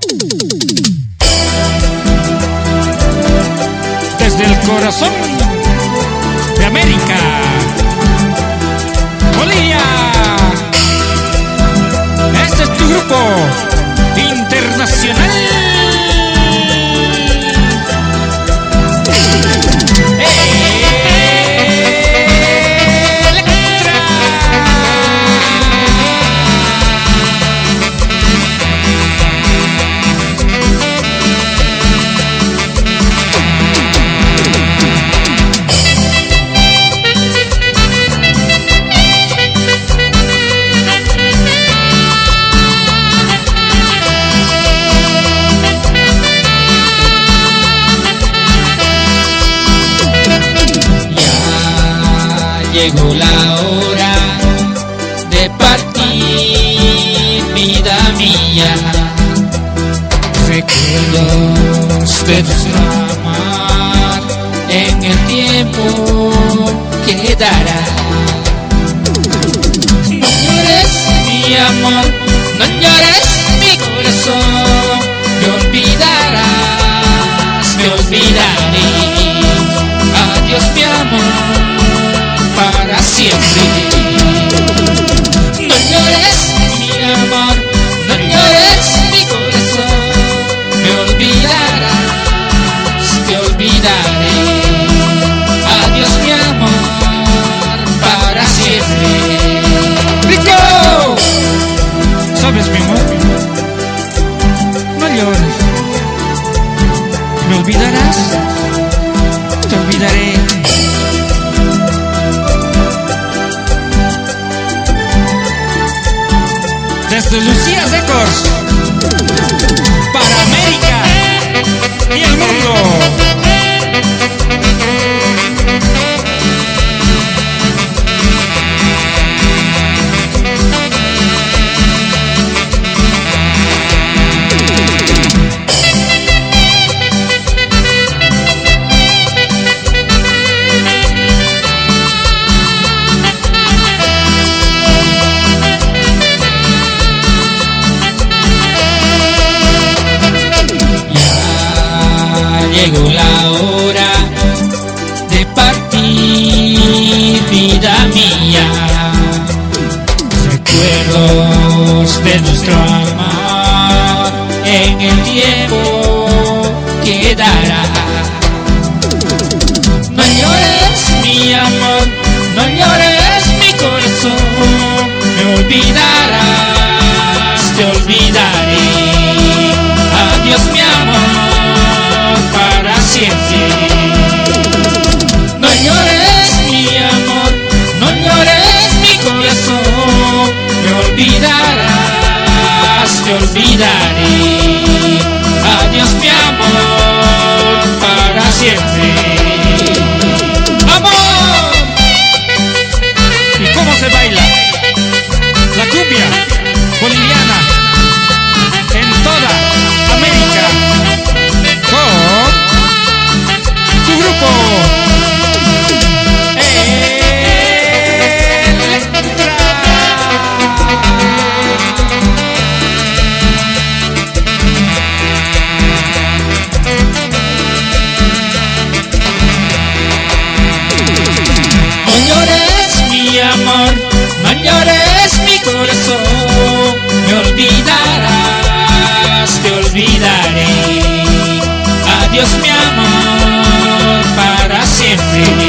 Desde el corazón de América, Bolivia. Este es tu grupo internacional. Llegó la hora de partir, vida mía. Recuerdos de nuestro amor en el tiempo quedará. No llores mi amor, no llores mi corazón. Me olvidarás, me olvidaré. Adiós mi amor, para siempre. No llores mi amor, no llores mi corazón. Me olvidarás, te olvidaré. Adiós mi amor, para siempre. ¡Rico! ¿Sabes mi amor? No llores. ¿Me olvidarás? Te olvidaré. Desde Lucía Records, para América y el mundo. Llegó la hora de partir, vida mía. Recuerdos de nuestro amor en el tiempo quedará. No llores mi amor, no llores mi corazón. Me olvidarás, te olvidaré. Adiós mi amor, para siempre. No llores mi amor, no llores mi corazón. Me olvidarás, te olvidaré. Adiós mi amor, para siempre. ¡Amor! ¿Y cómo se baila la cumbia boliviana en toda América? Con tu grupo Electra. No llores mi amor, no llores mi corazón. Me olvidarás, te olvidaré. Adiós mi amor, para siempre.